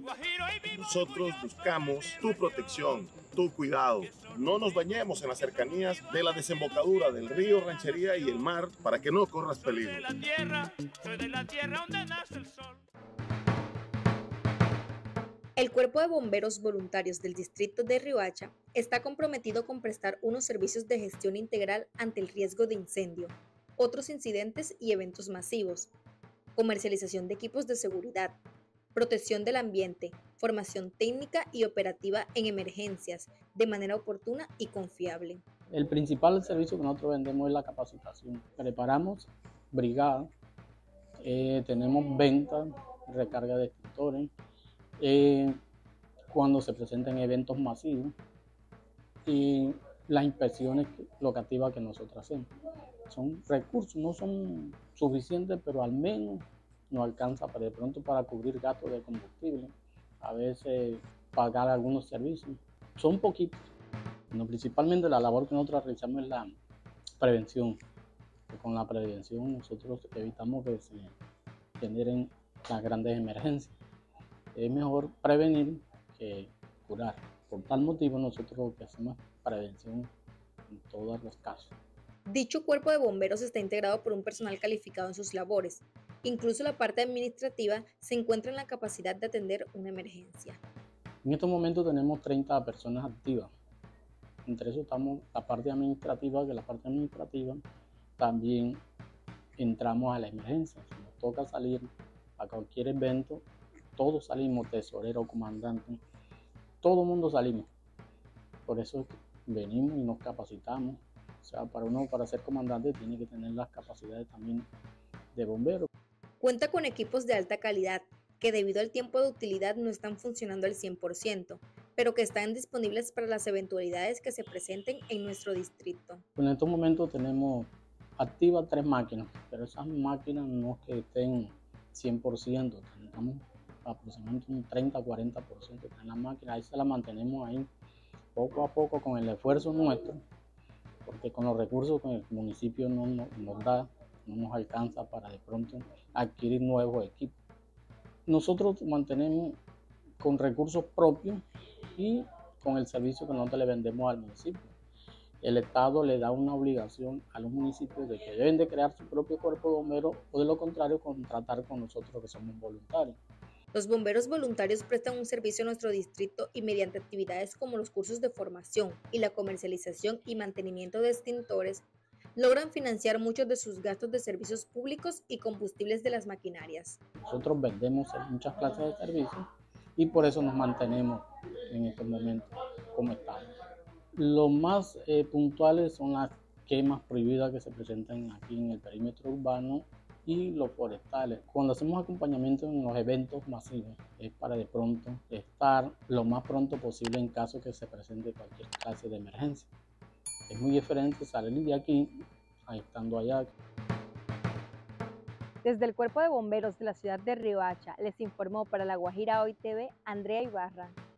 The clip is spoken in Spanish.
Nosotros buscamos tu protección, tu cuidado. No nos bañemos en las cercanías de la desembocadura del río, ranchería y el mar para que no corras peligro. Soy de la tierra donde nace el sol. El Cuerpo de Bomberos Voluntarios del Distrito de Riohacha está comprometido con prestar unos servicios de gestión integral ante el riesgo de incendio, otros incidentes y eventos masivos, comercialización de equipos de seguridad, protección del ambiente, formación técnica y operativa en emergencias de manera oportuna y confiable. El principal servicio que nosotros vendemos es la capacitación. Preparamos brigadas, tenemos venta, recarga de extintores, cuando se presentan eventos masivos y las inspecciones locativas que nosotros hacemos. Son recursos, no son suficientes, pero al menos nos alcanza de pronto para cubrir gastos de combustible, a veces pagar algunos servicios. Son poquitos. Bueno, principalmente la labor que nosotros realizamos es la prevención. Con la prevención nosotros evitamos que se generen las grandes emergencias. Es mejor prevenir que curar. Por tal motivo nosotros lo que hacemos es prevención en todos los casos. Dicho cuerpo de bomberos está integrado por un personal calificado en sus labores. Incluso la parte administrativa se encuentra en la capacidad de atender una emergencia. En estos momentos tenemos 30 personas activas. Entre eso estamos la parte administrativa, que la parte administrativa también entramos a la emergencia. Si nos toca salir a cualquier evento, todos salimos, tesorero, comandante, todo el mundo salimos. Por eso venimos y nos capacitamos. O sea, para ser comandante tiene que tener las capacidades también de bombero. Cuenta con equipos de alta calidad que debido al tiempo de utilidad no están funcionando al 100%, pero que están disponibles para las eventualidades que se presenten en nuestro distrito. En estos momentos tenemos activas 3 máquinas, pero esas máquinas no es que estén 100%, tenemos aproximadamente un 30-40% en la máquina, ahí se la mantenemos ahí poco a poco con el esfuerzo nuestro, porque con los recursos que el municipio nos da, no nos alcanza para de pronto adquirir nuevos equipos. Nosotros mantenemos con recursos propios y con el servicio que nosotros le vendemos al municipio. El Estado le da una obligación a los municipios de que deben de crear su propio cuerpo de bomberos o de lo contrario contratar con nosotros que somos voluntarios. Los bomberos voluntarios prestan un servicio a nuestro distrito y mediante actividades como los cursos de formación y la comercialización y mantenimiento de extintores, logran financiar muchos de sus gastos de servicios públicos y combustibles de las maquinarias. Nosotros vendemos muchas clases de servicios y por eso nos mantenemos en estos momentos como estamos. Lo más puntuales son las quemas prohibidas que se presentan aquí en el perímetro urbano y los forestales. Cuando hacemos acompañamiento en los eventos masivos es para de pronto estar lo más pronto posible en caso que se presente cualquier clase de emergencia. Es muy diferente salir de aquí a estando allá. Desde el Cuerpo de Bomberos de la ciudad de Riohacha les informó para La Guajira Hoy TV Andrea Ibarra.